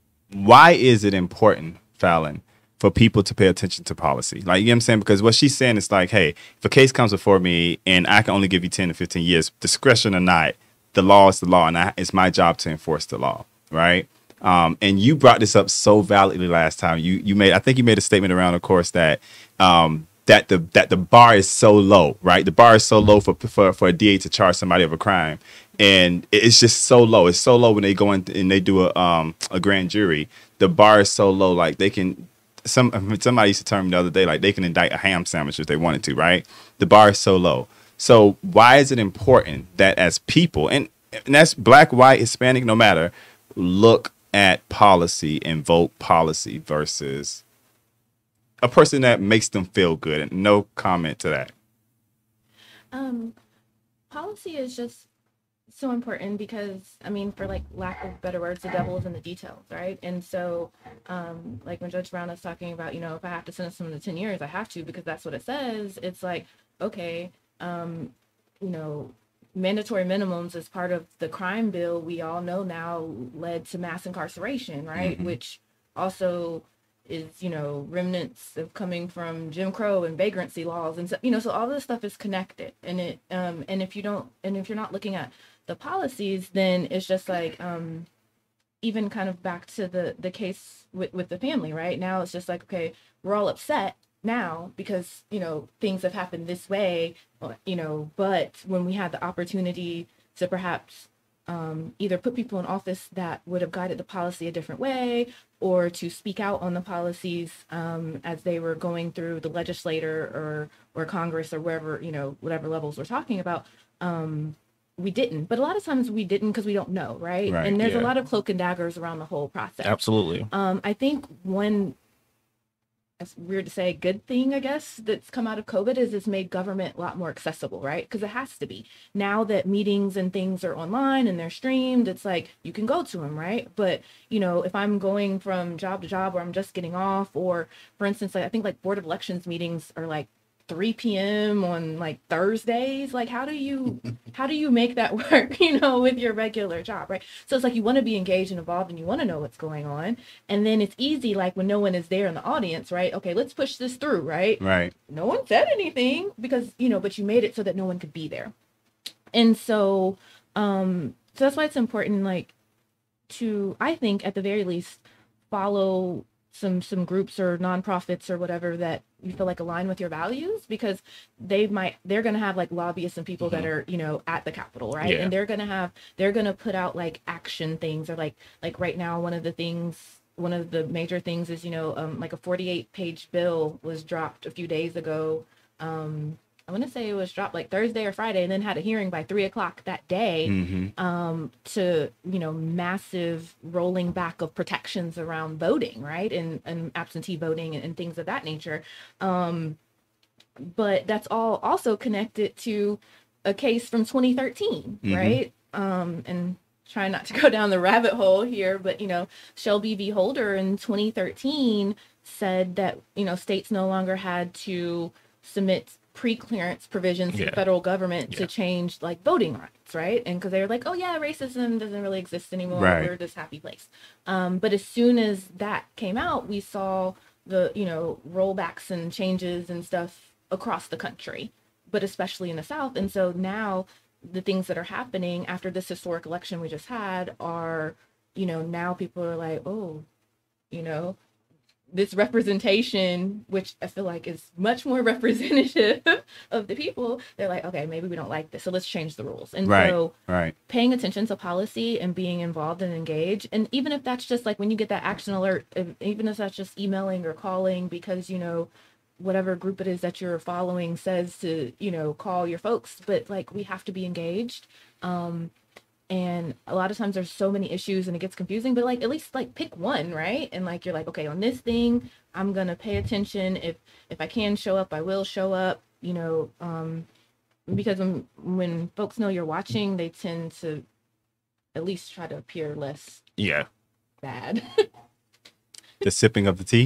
why is it important, Fallon, for people to pay attention to policy? Like, you know what I'm saying? Because what she's saying is like, hey, if a case comes before me and I can only give you ten to fifteen years, discretion or not, the law is the law, and I, it's my job to enforce the law, right? Um, and you brought this up so validly last time. You you made, I think you made a statement around, of course, that um, that the that the bar is so low, right? The bar is so low for for for a D A to charge somebody of a crime, and it's just so low. It's so low when they go in and they do a um a grand jury. The bar is so low, like they can. Some somebody used to tell me the other day, like they can indict a ham sandwich if they wanted to, right? The bar is so low. So why is it important that as people, and, and that's black, white, Hispanic, no matter, look at policy and vote policy versus a person that makes them feel good? And no comment to that. Um, policy is just So important because I mean, for like lack of better words, the devil is in the details, right? And so, um, like when Judge Brown is talking about, you know, if I have to sentence someone to ten years, I have to because that's what it says. It's like, okay, um, you know, mandatory minimums as part of the crime bill, we all know now led to mass incarceration, right? Mm-hmm. Which also is, you know, remnants of coming from Jim Crow and vagrancy laws. And so, you know, so all this stuff is connected. And it, um, and if you don't, and if you're not looking at the policies, then it's just like, um, even kind of back to the, the case with, with the family, right? Now it's just like, okay, we're all upset now because, you know, things have happened this way, you know, but when we had the opportunity to perhaps um, either put people in office that would have guided the policy a different way or to speak out on the policies um, as they were going through the legislator or, or Congress or wherever, you know, whatever levels we're talking about, um, we didn't. But a lot of times we didn't because we don't know, right? Right, And there's yeah. a lot of cloak and daggers around the whole process. Absolutely. Um, I think one, it's weird to say, good thing, I guess, that's come out of COVID is it's made government a lot more accessible, right? Because it has to be. Now that meetings and things are online and they're streamed, it's like you can go to them, right? But, you know, if I'm going from job to job or I'm just getting off, or for instance, like I think like Board of Elections meetings are like three p.m. on like Thursdays. Like how do you how do you make that work, you know, with your regular job, right? So it's like you want to be engaged and involved and you want to know what's going on. And then it's easy, like when no one is there in the audience, right? Okay, let's push this through, right? Right. No one said anything because, you know, but you made it so that no one could be there. And so um so that's why it's important, like, to, I think at the very least, follow some some groups or nonprofits or whatever that you feel like align with your values, because they might they're going to have like lobbyists and people that are, you know, at the Capitol, right? Yeah. And they're going to have they're going to put out like action things, or like like right now one of the things one of the major things is, you know, um like a forty-eight page bill was dropped a few days ago. um I want to say it was dropped like Thursday or Friday, and then had a hearing by three o'clock that day, Mm-hmm. um, to, you know, massive rolling back of protections around voting, right? And, and absentee voting and, and things of that nature. Um, but that's all also connected to a case from twenty thirteen, Mhm. right? Um, and trying not to go down the rabbit hole here, but, you know, Shelby v. Holder in twenty thirteen said that, you know, states no longer had to submit pre-clearance provisions to Yeah. the federal government Yeah. to change like voting rights, right? And because they were like, oh yeah, racism doesn't really exist anymore. Right. We're this happy place. Um, but as soon as that came out, we saw the, you know, rollbacks and changes and stuff across the country, but especially in the South. And so now the things that are happening after this historic election we just had are, you know, now people are like, oh, you know, this representation, which I feel like is much more representative of the people, they're like, okay, maybe we don't like this, so let's change the rules. And Right. so Right. paying attention to policy and being involved and engaged, and even if that's just like when you get that action alert, if, even if that's just emailing or calling because, you know, whatever group it is that you're following says to, you know, call your folks, but like we have to be engaged. Um, and a lot of times there's so many issues and it gets confusing, but like at least like pick one, right? And like you're like, okay, on this thing I'm gonna pay attention. If if I can show up, I will show up, you know, um because when, when folks know you're watching, they tend to at least try to appear less Yeah. bad. The sipping of the tea.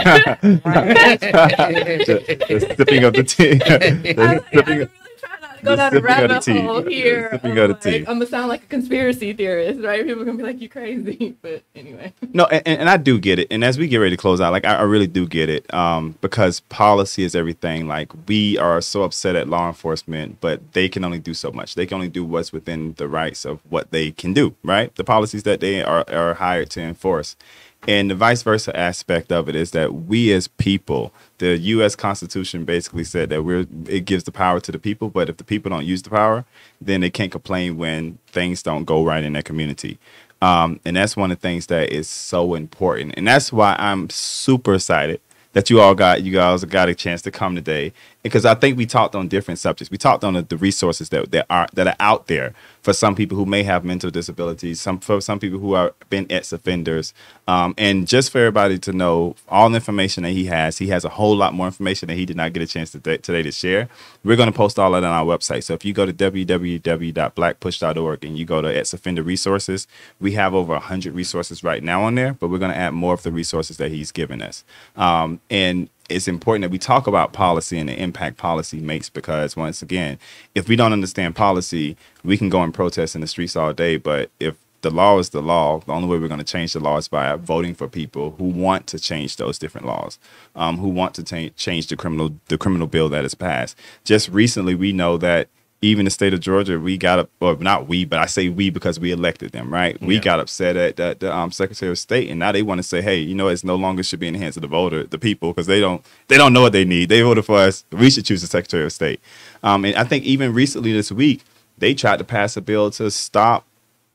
Right. the, the sipping of the tea. The I, like, I sipping really of- try not to the go down a sipping of the rabbit tea. hole The here. sipping of the Like, tea. I'm gonna sound like a conspiracy theorist, right? People are gonna be like, "You crazy," but anyway. No, and, and I do get it. And as we get ready to close out, like I, I really do get it, um, because policy is everything. Like we are so upset at law enforcement, but they can only do so much. They can only do what's within the rights of what they can do, right? The policies that they are, are hired to enforce. And the vice versa aspect of it is that we as people, the U S Constitution basically said that we're it gives the power to the people, but if the people don't use the power, then they can't complain when things don't go right in their community. Um, and that's one of the things that is so important. And that's why I'm super excited that you all got you guys got a chance to come today because I think we talked on different subjects. We talked on the, the resources that, that are that are out there for some people who may have mental disabilities, some for some people who are been ex-offenders. Um, and just for everybody to know all the information that he has, he has a whole lot more information that he did not get a chance to th- today to share. We're going to post all that on our website. So if you go to w w w dot black push dot org and you go to ex-offender resources, we have over one hundred resources right now on there, but we're going to add more of the resources that he's given us. Um, and it's important that we talk about policy and the impact policy makes, because once again, if we don't understand policy, we can go and protest in the streets all day. But if the law is the law, the only way we're going to change the law is by voting for people who want to change those different laws, um, who want to ta- change the criminal the criminal bill that is passed. Just recently, we know that even the state of Georgia, we got up, or not we, but I say we because we elected them, right? Yeah. We got upset at the, the um, Secretary of State, and now they want to say, hey, you know, it's no longer should be in the hands of the voter, the people, because they don't they don't know what they need. They voted for us. We should choose the Secretary of State. Um, and I think even recently this week, they tried to pass a bill to stop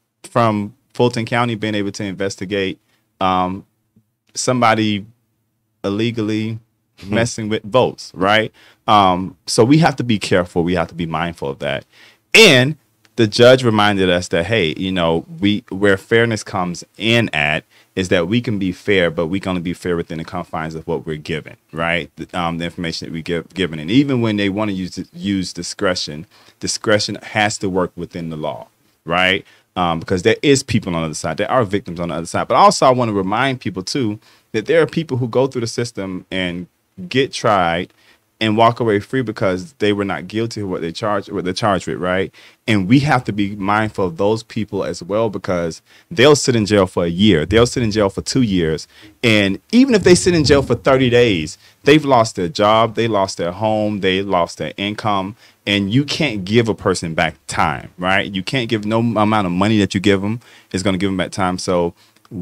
from Fulton County being able to investigate um, somebody illegally messing with votes, right? Um, so we have to be careful. We have to be mindful of that. And the judge reminded us that, hey, you know, we where fairness comes in at is that we can be fair, but we can only be fair within the confines of what we're given, right? The, um, the information that we give given. And even when they want to use use discretion, discretion has to work within the law, right? Um, because there is people on the other side. There are victims on the other side. But also I want to remind people, too, that there are people who go through the system and get tried and walk away free because they were not guilty of what they charged, what they're charged with, right? And we have to be mindful of those people as well, because they'll sit in jail for a year. They'll sit in jail for two years. And even if they sit in jail for thirty days, they've lost their job, they lost their home, they lost their income. And you can't give a person back time, right? You can't give no amount of money that you give them is going to give them back time. So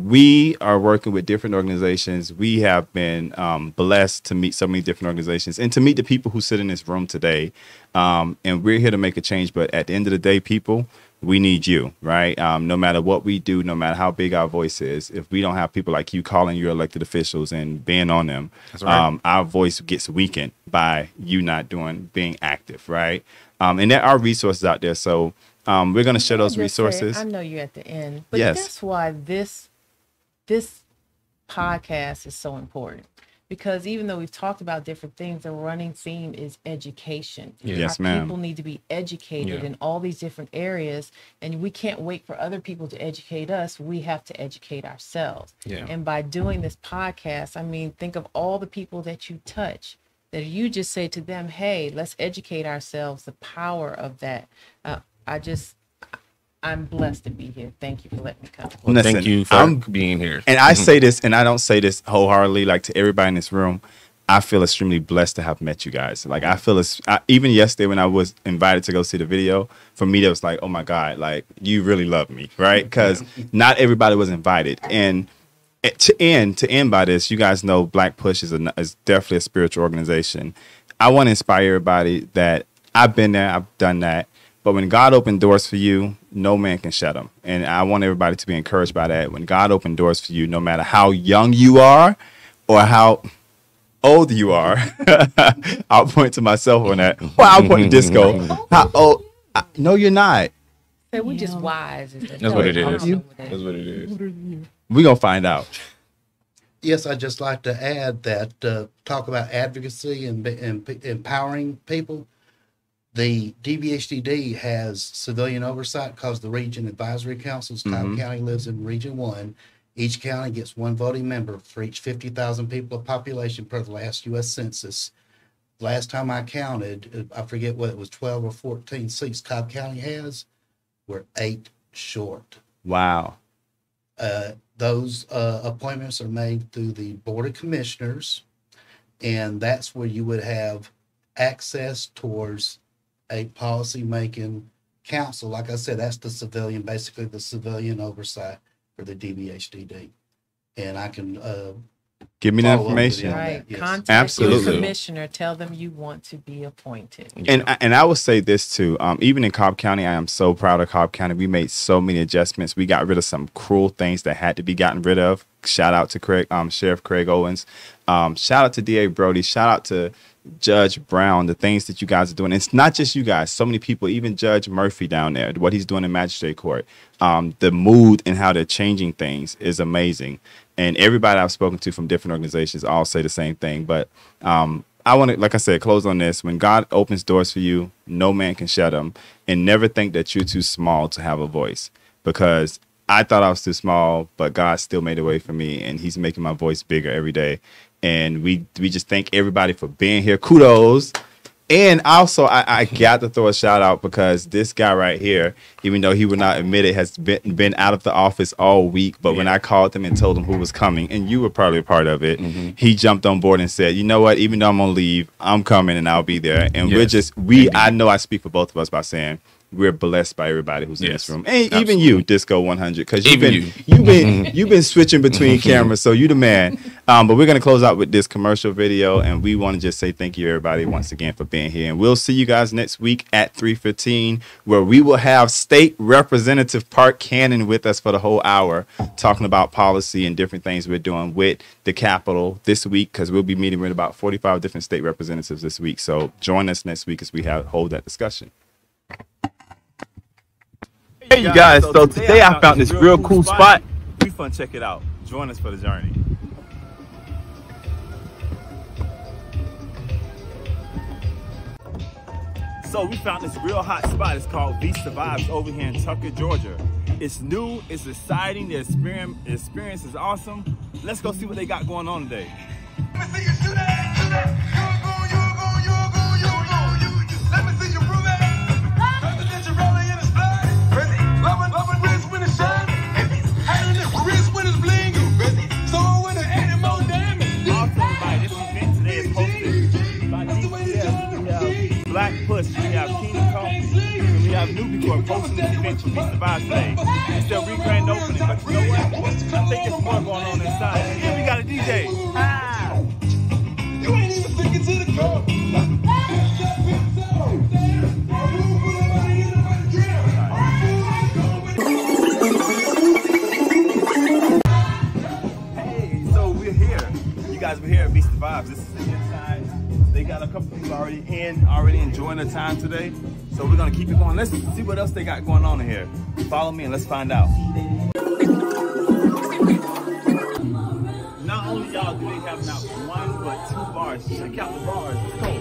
we are working with different organizations. We have been um, blessed to meet so many different organizations and to meet the people who sit in this room today. Um, and we're here to make a change. But at the end of the day, people, we need you, right? Um, no matter what we do, no matter how big our voice is, if we don't have people like you calling your elected officials and being on them, That's right. um, our voice gets weakened by you not doing, being active, right? Um, and there are resources out there. So um, we're going to share those resources. Say, I know you're at the end, but yes. That's why this This podcast is so important, because even though we've talked about different things, the running theme is education. Yes, Our ma'am. People need to be educated Yeah. in all these different areas, and we can't wait for other people to educate us. We have to educate ourselves. Yeah. And by doing this podcast, I mean, think of all the people that you touch, that you just say to them, hey, let's educate ourselves, the power of that. Uh, I just... I'm blessed to be here. Thank you for letting me come. Well, Listen, thank you for I'm- being here. And I say this, and I don't say this wholeheartedly, like to everybody in this room. I feel extremely blessed to have met you guys. Like I feel, as, I, even yesterday when I was invited to go see the video, for me, that was like, oh my God, like you really love me, right? Because not everybody was invited. And to end, to end by this, you guys know BlackPush is, a, is definitely a spiritual organization. I want to inspire everybody that I've been there, I've done that. But when God opened doors for you, no man can shut them. And I want everybody to be encouraged by that. When God opened doors for you, no matter how young you are or how old you are, I'll point to myself on that. Well, I'll point to Disco. How old? I, no, you're not. Hey, we're just wise. That's what it I don't is. know what that That's what it is. We're going to find out. Yes, I'd just like to add that uh, talk about advocacy and, and p- empowering people. The D B H D D has civilian oversight because the region advisory councils, Cobb Mhm. County lives in Region One. Each county gets one voting member for each fifty thousand people of population per the last U S Census. Last time I counted, I forget what it was, twelve or fourteen seats Cobb County has. We're eight short. Wow. Uh, those uh, appointments are made through the Board of Commissioners, and that's where you would have access towards a policy-making council. Like I said, that's the civilian, basically the civilian oversight for the D B H D D. And I can uh, Give me the follow up with information. you on Right. that, yes. Contact Absolutely. your commissioner. Tell them you want to be appointed. And and I will say this too. Um, even in Cobb County, I am so proud of Cobb County. We made so many adjustments. We got rid of some cruel things that had to be gotten rid of. Shout out to Craig, um, Sheriff Craig Owens. Um, shout out to D A Brody. Shout out to Judge Brown, the things that you guys are doing. It's not just you guys. So many people, even Judge Murphy down there, what he's doing in magistrate court, um, the mood and how they're changing things is amazing. And everybody I've spoken to from different organizations all say the same thing. But um, I want to, like I said, close on this. When God opens doors for you, no man can shut them. And never think that you're too small to have a voice, because I thought I was too small, but God still made a way for me, and he's making my voice bigger every day. And we we just thank everybody for being here. Kudos. And also, I, I got to throw a shout out, because this guy right here, even though he would not admit it, has been, been out of the office all week. But yeah. when I called him and told him who was coming, and you were probably a part of it, mm-hmm. he jumped on board and said, you know what, even though I'm on leave, I'm coming and I'll be there. And yes. we're just, we, Maybe. I know I speak for both of us by saying, we're blessed by everybody who's yes, in this room, and absolutely. even you, Disco one hundred, because you've been you. you've been you've been switching between cameras, so you the man. Um, but we're gonna close out with this commercial video, and we want to just say thank you, everybody, once again for being here, and we'll see you guys next week at three fifteen, where we will have State Representative Park Cannon with us for the whole hour, talking about policy and different things we're doing with the Capitol this week, because we'll be meeting with about forty-five different state representatives this week. So join us next week as we have hold that discussion. Hey you guys, so today I found this real cool spot. We fun check it out. Join us for the journey. So we found this real hot spot. It's called Vista Vibes over here in Tucker, Georgia. It's new, it's exciting, the experience, the experience is awesome. Let's go see what they got going on today. Let me see you do that, do that. Let me see you prove it. Represent your rolling in the spot. Loving, loving wrist when it's shine. Having this wrist when it's bling. So when the animal damage. Also, everybody, this event today is hosted by D C F. We have BlackPush, we have King Coffee, and we have Newport hosting this event for Vista Vibes today. It's their re-grand opening, but you know what? I think there's more going on inside. And we got a D J. Ah. You ain't even thinking to the core. You guys were here at Vista Vibes. This is the inside. They got a couple people already in, already enjoying their time today. So we're gonna keep it going. Let's see what else they got going on in here. Follow me and let's find out. Not only y'all do they have not one but two bars. Check out the bars. Let's go.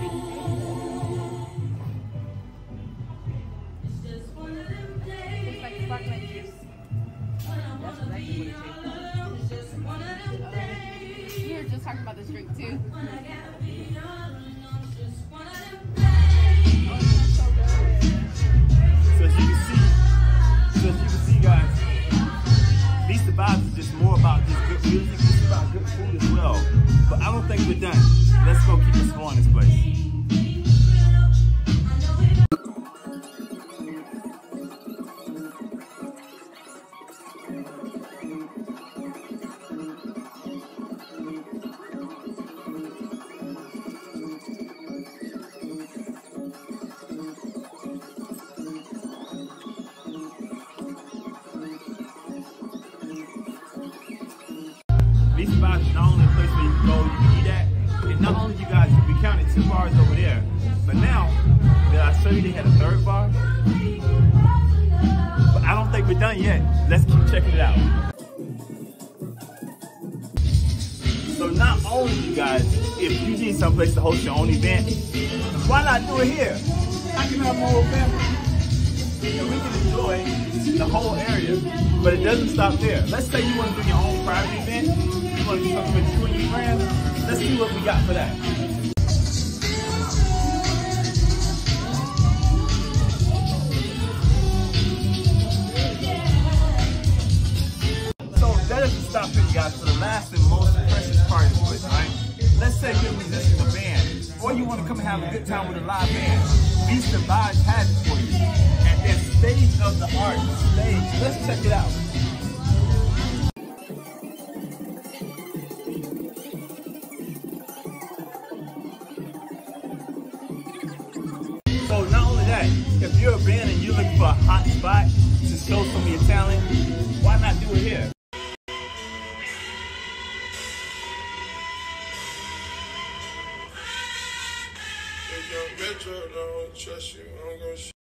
Talking about this drink too. So as you can see, so as you can see, guys, Vista Vibes is just more about just good music. It's about good food as well. But I don't think we're done. Let's go keep exploring this place. Vista Vibes is not only a place where you can go, you can eat at, and not only you guys, we counted two bars over there, but now, did I show you they had a third bar? But I don't think we're done yet. Let's keep checking it out. So not only you guys, if you need someplace to host your own event, why not do it here? I can have my whole family. And we can enjoy the whole area, but it doesn't stop there. Let's say you want to do your own private event, you want to do something with you and your friends, let's see what we got for that. So that doesn't stop here, guys, for the last and most precious part of this place, right? Let's say you're a musician, a band, or you want to come and have a good time with a live band. Vista Vibes has it for you. At their stage of the art, stage. Let's check it out. So not only that, if you're a band and you're looking for a hot spot to show some of your talent, why not do it here? Young Metro don't trust you, I'm gonna